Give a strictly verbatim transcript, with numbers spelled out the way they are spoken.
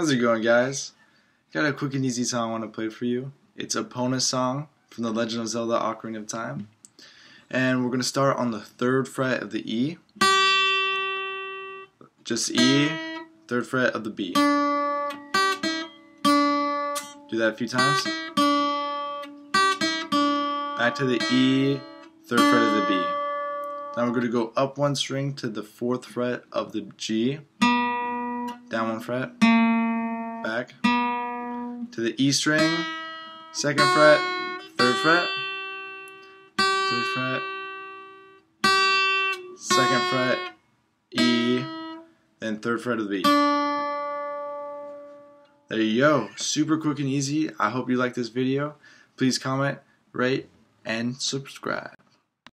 How's it going, guys? Got a quick and easy song I want to play for you. It's Epona's song from The Legend of Zelda: Ocarina of Time. And we're going to start on the third fret of the E. Just E, third fret of the B. Do that a few times. Back to the E, third fret of the B. Now we're going to go up one string to the fourth fret of the G. Down one fret. Back to the E string, second fret, third fret, third fret, second fret, E, then third fret of the B. There you go. Super quick and easy. I hope you like this video. Please comment, rate, and subscribe.